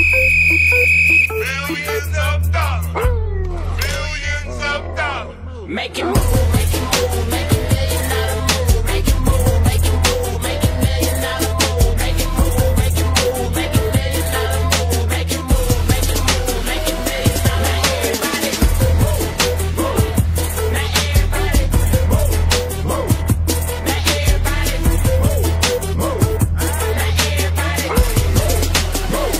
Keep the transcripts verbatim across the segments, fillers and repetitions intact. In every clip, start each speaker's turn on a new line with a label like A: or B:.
A: Billions of dollars. Billions of dollars.
B: Make it move, make it move, make it million dollar move. Make it move, make it move, make it million dollar move. Make it move, make it move, make it million dollar move. Make it move, make it move, make it million dollar. Now everybody move, move. Now everybody move, move. Now everybody move, move. Now everybody move, move.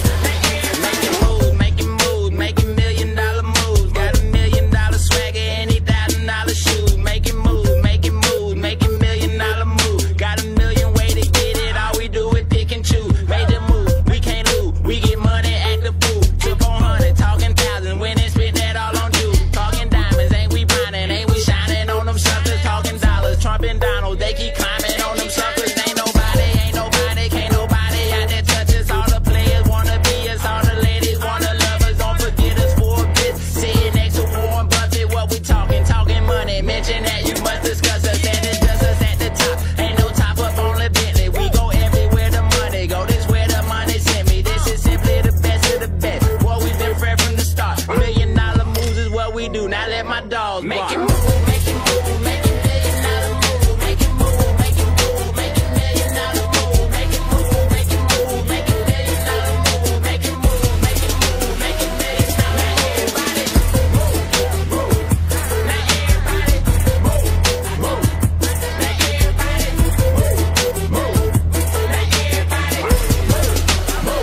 B: Make it move, make it move, make it million dollar moves. Got a million dollar swagger and eight thousand dollar shoes. Make it move, make it move, make it million dollar move. Got a million way to get it. All we do is pick and choose. Make the move, we can't lose. We get money, act the fool. Took on hundred, talking thousand. When they spit that all on you. Talking diamonds, ain't we grinding? Ain't we shining on them suckers? Talking dollars, Trump and Donald, they keep climbing on them suckers. Ain't nobody, ain't nobody, can't nobody out there touch us. All the players wanna be us, all the ladies wanna love us. Don't forget us for a bit. Sitting next to Warren Buffett, what we talking? Talking money, mention that you must discuss us. And it's just us at the top. Ain't no top up on the Bentley. We go everywhere the money go. This where the money sent me. This is simply the best of the best. Boy, we've been fresh from the start. Million dollar moves is what we do. Now let my dogs bark. Make it move, make it move, make it million dollar move. Make it move, make it move, make it million dollar move. Make it move, make it move, make it million dollar move. Make it move, make it move, make it million dollar. Now everybody move, move. Now everybody move, move. Now everybody move, move. Now everybody move,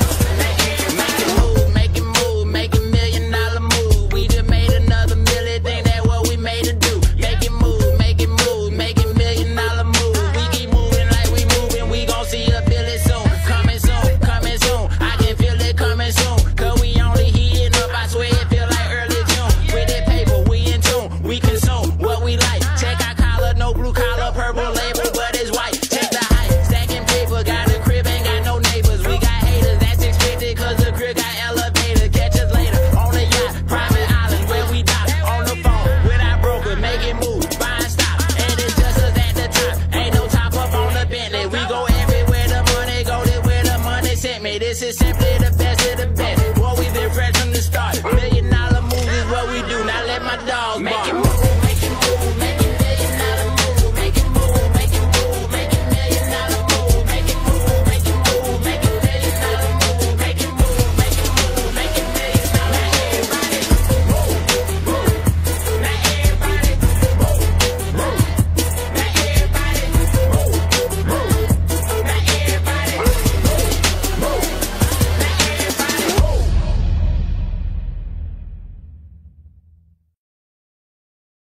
B: move. Make it move, make it move, make it million dollar move. We just made another million, think that what we made to do. Make it move, make it move, make it million dollar move. We keep moving like we moving, we gon' see a billion soon. Coming soon, coming soon, I can feel it coming soon. Cause we only heating up, I swear it feel like early June. With that paper, we in tune, we consume what we like. Check our collar, no blue collar, purple label, but it's white. Check the height, stacking paper, got a crib, ain't got no neighbors. We got haters, that's expected, cause the crib got elevator. Catch us later, on the yacht, private island, where we dock. On the phone, with our broker, make it move, buying stop. And it's just us at the top, ain't no top up on the Bentley. We go everywhere the money go, this where the money sent me. This is simply the best.